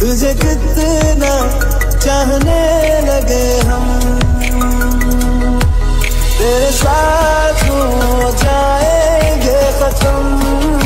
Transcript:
तुझे कितना चाहने लगे हम, तेरे साथ हो जाएंगे खत्म।